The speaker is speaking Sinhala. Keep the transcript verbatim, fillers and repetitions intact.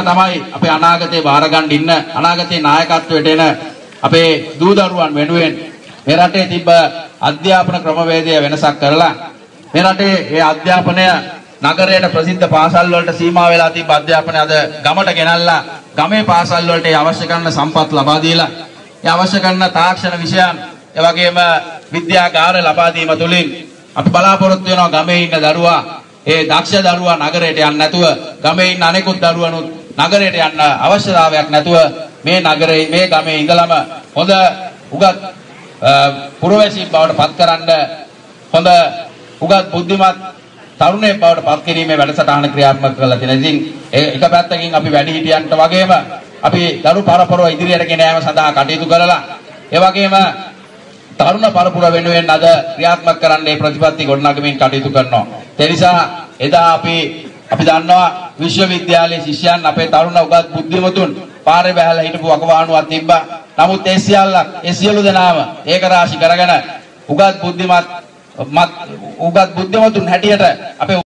තමයි අපේ අනාගතේ බාර ගන්න ඉන්න අනාගතේ නායකත්වයට එන අපේ දූ දරුවන් වෙනුවෙන් මේ රටේ තිබ්බ අධ්‍යාපන ක්‍රමවේදය වෙනසක් කරලා මේ රටේ ඒ අධ්‍යාපනය නගරයට ප්‍රසිද්ධ පාසල් වලට සීමා වෙලා තිබ්බ අධ්‍යාපනය අද ගමට ගෙනල්ලා ගමේ පාසල් වලට අවශ්‍ය කරන සම්පත් ලබා දීලා ඒ අවශ්‍ය කරන තාක්ෂණ විෂයන් ඒ වගේම විද්‍යාගාර ලබා දීම තුළින් අපි බලාපොරොත්තු වෙනවා ගමේ ඉන්න දරුවා ඒ දක්ෂ දරුවා නගරයට යන්න නැතුව ගමේ ඉන්න අනෙකුත් දරුවනුත් නගරයට යන්න අවශ්‍යතාවයක් නැතුව මේ නගරේ මේ ගමේ ඉඳලම හොඳ උගත් පුරවැසියෙක් බවට පත් කරන්න හොඳ උගත් බුද්ධිමත් තරුණයෙක් බවට පත් කිරීමේ වැඩසටහන ක්‍රියාත්මක කරලා තියෙනවා. ඉතින් එක පැත්තකින් අපි වැඩිහිටියන්ට වගේම අපි දරු පරපුර ඉදිරියට ගෙන යාම සඳහා කටයුතු කරලා ඒ වගේම තරුණ පරපුර වෙනුවෙන් අද ක්‍රියාත්මක කරන්නේ ප්‍රතිපත්ති ගොඩනගමින් කටයුතු කරනවා. ඒ නිසා එදා අපි අපි දන්නවා විශ්වවිද්‍යාලයේ ශිෂ්‍යයන් අපේ තරුණ උගත් බුද්ධිමතුන් පාරේ බහැලා හිටපු වකවානුවක් තිබ්බා. නමුත් ඒ සියල්ල ඒ සියලු දෙනාම ඒක රාශි කරගෙන උගත් බුද්ධිමත් උගත් බුද්ධිමතුන් හැටියට අපේ